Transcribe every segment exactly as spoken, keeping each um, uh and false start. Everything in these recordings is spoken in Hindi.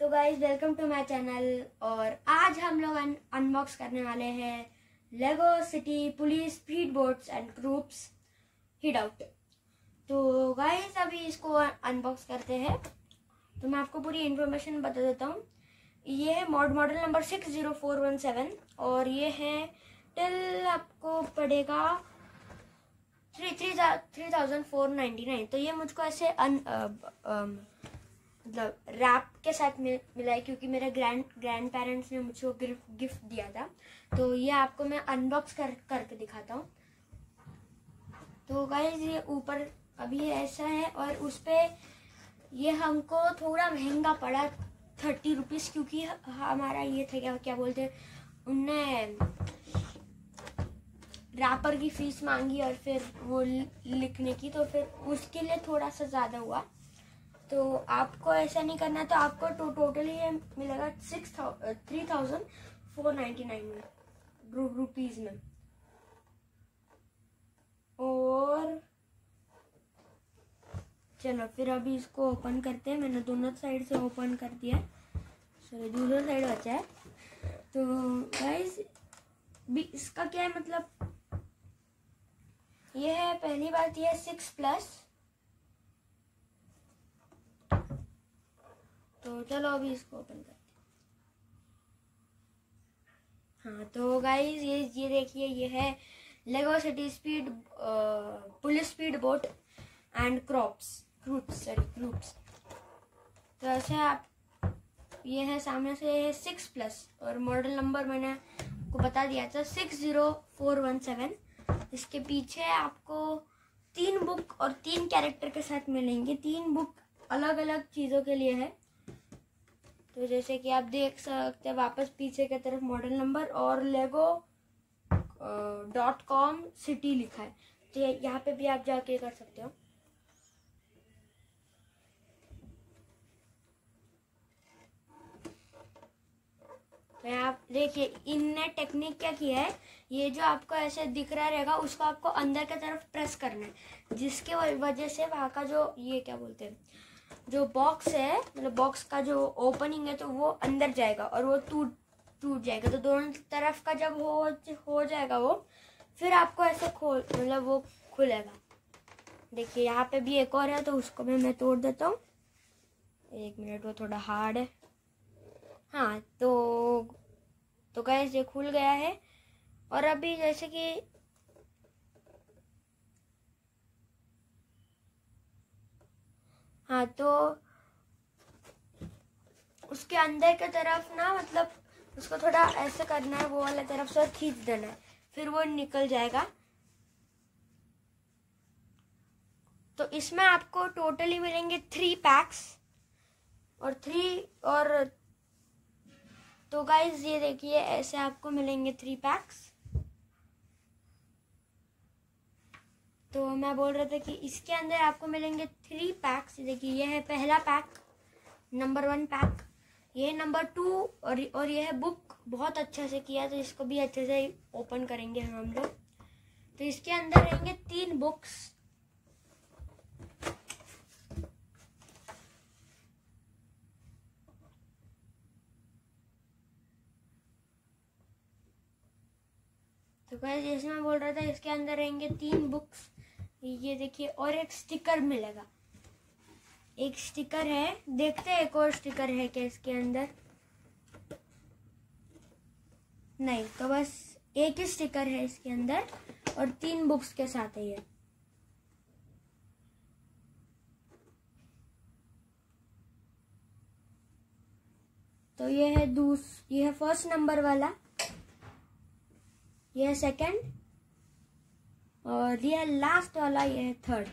तो guys welcome to my channel. और आज हम लोग अनबॉक्स करने वाले हैं Lego city police speed boats and groups hideout. तो गाइज अभी इसको अनबॉक्स करते हैं। तो मैं आपको पूरी इन्फॉर्मेशन बता देता हूँ। ये है mod model number six zero four one seven और ये है टिल आपको पड़ेगा three three three thousand four ninety nine. तो ये मुझको ऐसे अन मतलब रैप के साथ मिला है क्योंकि मेरे ग्रैंड ग्रैंड पेरेंट्स ने मुझको गिफ्ट दिया था। तो ये आपको मैं अनबॉक्स कर करके दिखाता हूँ। तो गाइस ये ऊपर अभी ऐसा है और उस पर ये हमको थोड़ा महंगा पड़ा थर्टी रुपीज़, क्योंकि हमारा ये था क्या क्या बोलते हैं, उनने रैपर की फीस मांगी और फिर वो लिखने की, तो फिर उसके लिए थोड़ा सा ज़्यादा हुआ। तो आपको ऐसा नहीं करना, तो आपको टो, टोटली ये मिलेगा six three thousand four ninety nine में रुपीज़ में। और चलो फिर अभी इसको ओपन करते हैं। मैंने दोनों साइड से ओपन कर दिया, सॉरी दूसरा साइड बचा है। तो गाइस भी इसका क्या है, मतलब ये है पहली बात, ये है सिक्स प्लस। तो चलो अभी इसको ओपन करते हैं। हाँ तो गाइस ये ये देखिए, ये है Lego city speed police speed boat and crooks groups sorry groups. तो ऐसे आप ये है सामने से, ये है सिक्स प्लस और मॉडल नंबर मैंने आपको बता दिया था six zero four one seven. इसके पीछे आपको तीन बुक और तीन कैरेक्टर के साथ मिलेंगे। तीन बुक अलग अलग चीज़ों के लिए है। तो जैसे कि आप देख सकते हैं वापस पीछे की तरफ मॉडल नंबर और लेगो डॉट कॉम सिटी लिखा है। तो यहाँ पे भी आप जाके कर सकते हो। तो आप देखिए इनने टेक्निक क्या किया है, ये जो आपको ऐसे दिख रहा रहेगा उसको आपको अंदर की तरफ प्रेस करना है, जिसके वजह से वहाँ का जो ये क्या बोलते हैं जो बॉक्स है, मतलब बॉक्स का जो ओपनिंग है, तो वो अंदर जाएगा और वो टूट टूट जाएगा। तो दोनों तरफ का जब हो हो जाएगा वो, फिर आपको ऐसे खोल मतलब वो खुलेगा। देखिए यहाँ पे भी एक और है, तो उसको भी मैं तोड़ देता हूँ। एक मिनट, वो थोड़ा हार्ड है। हाँ तो तो गाइस ये खुल गया है। और अभी जैसे कि हाँ तो उसके अंदर की तरफ ना, मतलब उसको थोड़ा ऐसे करना है, वो वाला तरफ से खींच देना है, फिर वो निकल जाएगा। तो इसमें आपको टोटली मिलेंगे थ्री पैक्स और थ्री और तो गाइस ये देखिए ऐसे आपको मिलेंगे थ्री पैक्स। तो मैं बोल रहा था कि इसके अंदर आपको मिलेंगे थ्री पैक्स। देखिए ये है पहला पैक, नंबर वन पैक, ये है नंबर टू और और ये है बुक। बहुत अच्छे से किया, तो इसको भी अच्छे से ओपन करेंगे हम लोग। तो इसके अंदर रहेंगे तीन बुक्स। तो गाइस जैसे मैं बोल रहा था, इसके अंदर रहेंगे तीन बुक्स, ये देखिए, और एक स्टिकर मिलेगा। एक स्टिकर है, देखते हैं एक और स्टिकर है क्या इसके अंदर। नहीं, तो बस एक ही स्टिकर है इसके अंदर और तीन बुक्स के साथ है ये। तो ये है दूस ये है फर्स्ट नंबर वाला, ये है सेकंड और ये है लास्ट वाला, ये है थर्ड।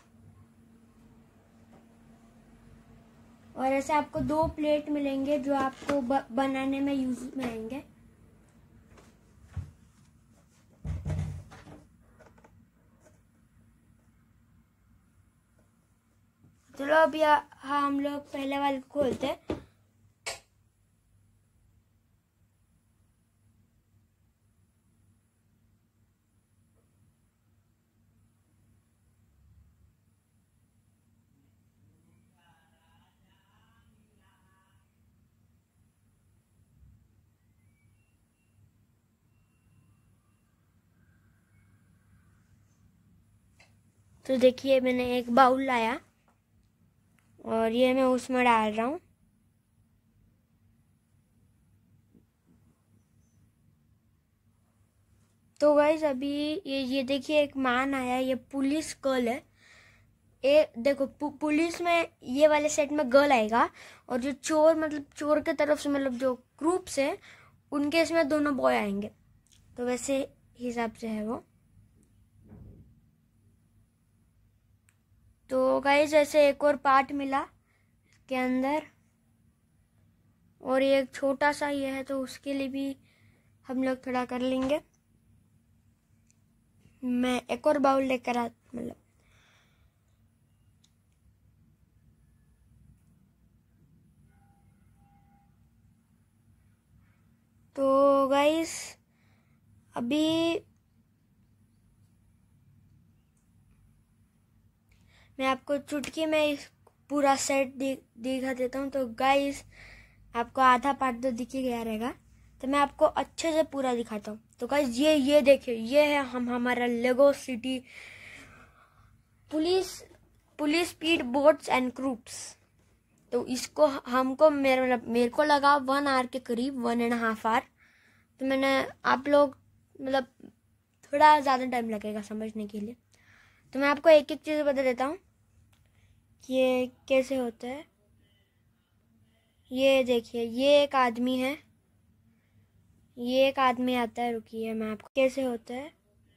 और ऐसे आपको दो प्लेट मिलेंगे जो आपको ब, बनाने में यूज में आएंगे। चलो अभी हाँ हम लोग पहले वाले खोलते हैं। तो देखिए मैंने एक बाउल लाया और ये मैं उसमें डाल रहा हूँ। तो गाइस अभी ये ये देखिए एक मैन आया, ये पुलिस गर्ल है। ये देखो पु, पुलिस में ये वाले सेट में गर्ल आएगा और जो चोर मतलब चोर के तरफ से मतलब जो ग्रुप्स है उनके इसमें दोनों बॉय आएंगे। तो वैसे हिसाब से है वो। तो गाइस ऐसे एक और पार्ट मिला के अंदर और ये एक छोटा सा ये है, तो उसके लिए भी हम लोग थोड़ा कर लेंगे। मैं एक और बाउल लेकर आ मतलब तो गाइस अभी मैं आपको चुटकी में इस पूरा सेट दिखा देता हूँ। तो गाइस आपको आधा पार्ट तो दिख ही गया रहेगा, तो मैं आपको अच्छे से पूरा दिखाता हूँ। तो गाइस ये ये देखिए, ये है हम हमारा Lego city police police speed boats and crooks. तो इसको हमको मेरे मतलब मेरे को लगा वन आवर के करीब, वन एंड हाफ आवर। तो मैंने आप लोग मतलब थोड़ा ज़्यादा टाइम लगेगा समझने के लिए। तो मैं आपको एक एक चीज़ बता देता हूँ कि ये कैसे होता है। ये देखिए ये एक आदमी है, ये एक आदमी आता है, रुकिए मैं आपको कैसे होता है।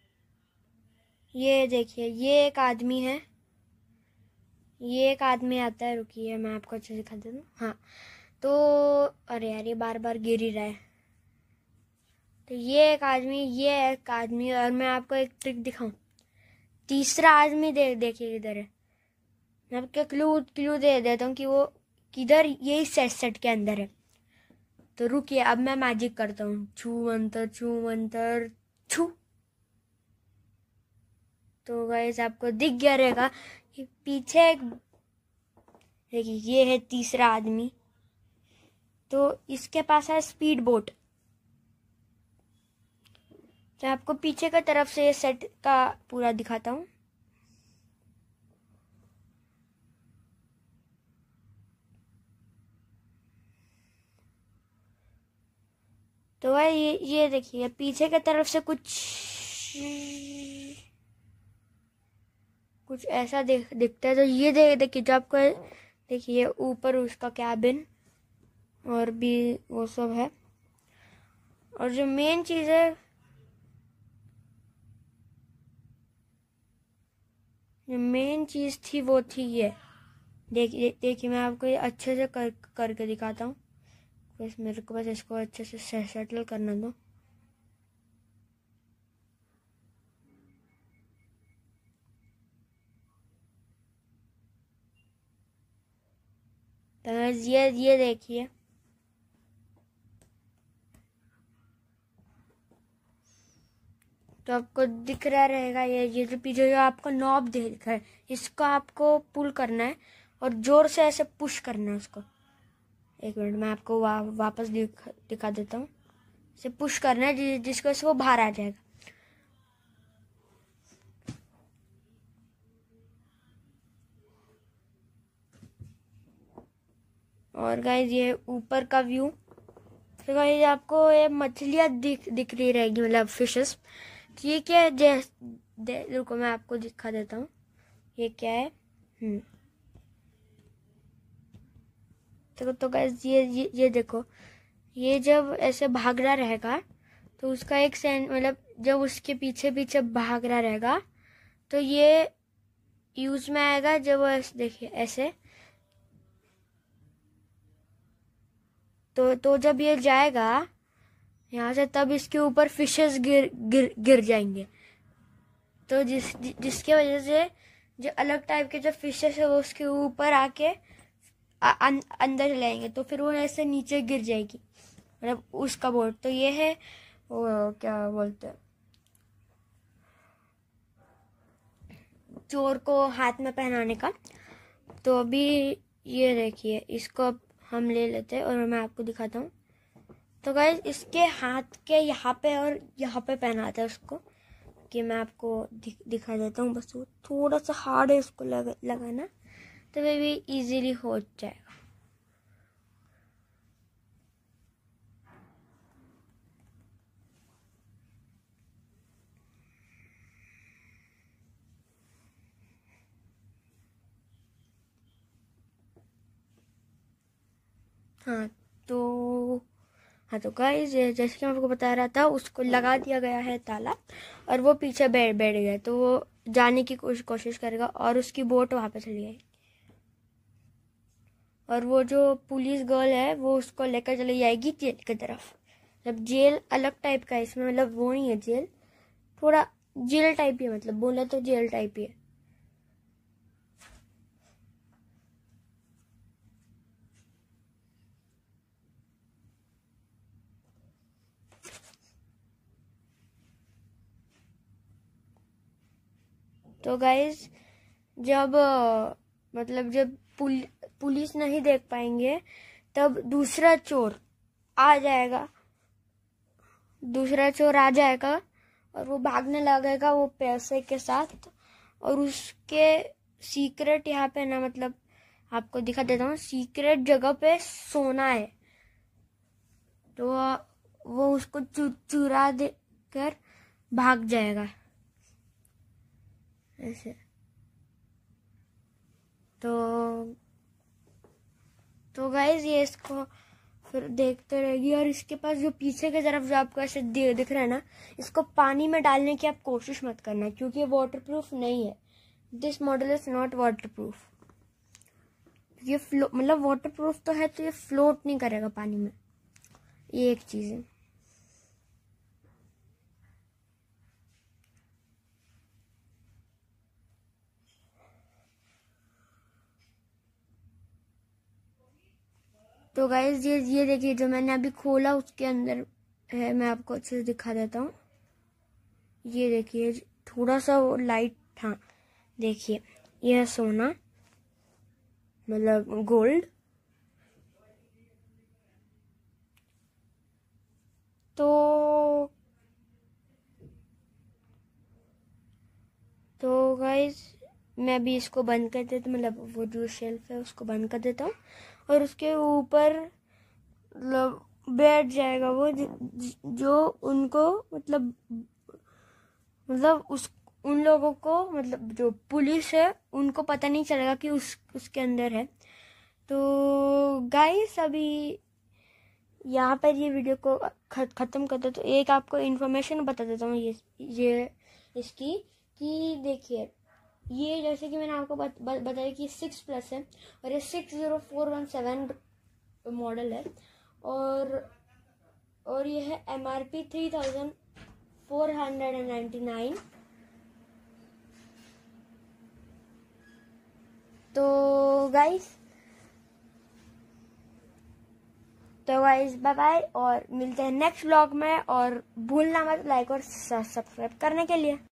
ये देखिए ये एक आदमी है, ये एक आदमी आता है, रुकिए मैं आपको अच्छे से दिखा देता हूँ। हाँ तो अरे यार ये बार बार गिर ही रहा है। तो ये एक आदमी, ये एक आदमी, और मैं आपको एक ट्रिक दिखाऊं। तीसरा आदमी दे देखिए इधर है। मैं आपको क्लू क्लू दे देता हूँ कि वो किधर, यही सेट सेट के अंदर है। तो रुकिए अब मैं मैजिक करता हूँ। छू मंतर छू मंतर छू। तो गाइस आपको दिख गया रहेगा कि पीछे एक देखिए ये है तीसरा आदमी। तो इसके पास है स्पीड बोट। तो आपको पीछे की तरफ से सेट का पूरा दिखाता हूँ। तो भाई ये ये देखिए पीछे की तरफ से कुछ कुछ ऐसा दिख दिखता है। तो ये देख देखिए जो आपको देखिए ऊपर उसका कैबिन और भी वो सब है। और जो मेन चीज़ है, जो मेन चीज़ थी वो थी ये देखिए देखिए मैं आपको ये अच्छे से कर करके दिखाता हूँ। बस मेरे को बस इसको अच्छे से सेटल करना दो। तो ये ये देखिए तो आपको दिख रहा रहेगा ये ये जो पीछे जो आपको नॉब दिख रहा है, इसको आपको पुल करना है और जोर से ऐसे पुश करना है उसको। एक मिनट मैं आपको वा, वापस दिख, दिखा देता हूँ। इसे पुश करना है जि, जिसको से वो बाहर आ जाएगा। और गाइस ये ऊपर का व्यू। तो गाइस आपको ये मछलियाँ दिख दिख रही रहेगी मतलब फिशेस। तो ये क्या है, जैसे रुको मैं आपको दिखा देता हूँ ये क्या है। हम्म तो तो गाइस ये ये ये देखो, ये जब ऐसे भाग रहा रहेगा तो उसका एक सेंस मतलब जब उसके पीछे पीछे भाग रहा रहेगा तो ये यूज में आएगा। जब ऐसे देखिए ऐसे तो तो जब ये जाएगा यहाँ से तब इसके ऊपर फिशेस गिर गिर गिर जाएंगे। तो जिस जिसके वजह से जो अलग टाइप के जो फिशेस है वो उसके ऊपर आके अं, अंदर चले जाएंगे। तो फिर वो ऐसे नीचे गिर जाएगी मतलब उसका बोट। तो ये है वो क्या बोलते हैं, चोर को हाथ में पहनाने का। तो अभी ये देखिए इसको हम ले लेते हैं और मैं आपको दिखाता हूँ। तो गाइस इसके हाथ के यहाँ पे और यहाँ पे पहनाते हैं उसको। रुकिए मैं आपको दि, दिखा देता हूँ। बस वो थोड़ा सा हार्ड है, उसको लग, लगाना तो वे भी इजीली हो जाएगा। हाँ तो हाँ तो गाइस जैसे कि मैं आपको बता रहा था, उसको लगा दिया गया है ताला और वो पीछे बैठ बैठ गया, तो वो जाने की कोशिश कोशिश करेगा और उसकी बोट वहाँ पे चली जाएगी और वो जो पुलिस गर्ल है वो उसको लेकर चली जाएगी जेल की तरफ। मतलब जेल अलग टाइप का है इसमें, मतलब वो नहीं है जेल, थोड़ा जेल टाइप ही है, मतलब बोला तो जेल टाइप ही है। तो गाइज जब मतलब जब पुल, पुलिस नहीं देख पाएंगे तब दूसरा चोर आ जाएगा, दूसरा चोर आ जाएगा और वो भागने लगेगा वो पैसे के साथ। और उसके सीक्रेट यहाँ पे ना, मतलब आपको दिखा देता हूँ, सीक्रेट जगह पे सोना है, तो वो उसको चु, चुरा दे कर भाग जाएगा ऐसे। तो तो गाइज ये इसको फिर देखते रहेगी और इसके पास जो पीछे की तरफ जो आपको ऐसे दिख रहा है ना, इसको पानी में डालने की आप कोशिश मत करना क्योंकि ये वाटरप्रूफ नहीं है। This model is not waterproof. ये फ्लो मतलब वाटरप्रूफ तो है तो ये फ्लोट नहीं करेगा पानी में, ये एक चीज है। तो गाइज ये ये देखिए जो मैंने अभी खोला उसके अंदर है, मैं आपको अच्छे से दिखा देता हूँ। ये देखिए थोड़ा सा वो लाइट, हाँ देखिए यह सोना मतलब गोल्ड। तो तो गाइज मैं अभी इसको बंद कर देता, मतलब वो जो शेल्फ है उसको बंद कर देता हूँ और उसके ऊपर मतलब बैठ जाएगा वो जो उनको मतलब मतलब उस उन लोगों को मतलब जो पुलिस है उनको पता नहीं चलेगा कि उस उसके अंदर है। तो गाइस अभी यहाँ पर ये वीडियो को ख़त्म कर दो। तो एक आपको इन्फॉर्मेशन बता देता हूँ ये ये इसकी कि देखिए ये जैसे कि मैंने आपको बत, बत, बताया कि सिक्स प्लस है और ये six zero four one seven model है और और ये है M R P three thousand four hundred and ninety nine. तो गाइस तो गाइस बाय बाय और मिलते हैं नेक्स्ट व्लॉग में और भूलना मत लाइक और सब्सक्राइब करने के लिए।